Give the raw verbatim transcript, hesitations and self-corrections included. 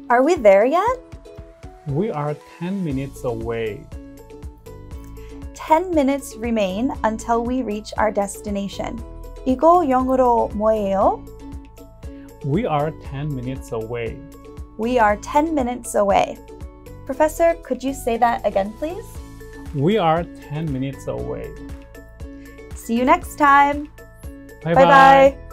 Are we there yet? We are ten minutes away. ten minutes remain until we reach our destination. 이거 영어로 뭐예요? We are ten minutes away. We are ten minutes away. Professor, could you say that again, please? We are ten minutes away. See you next time. Bye-bye. Bye-bye.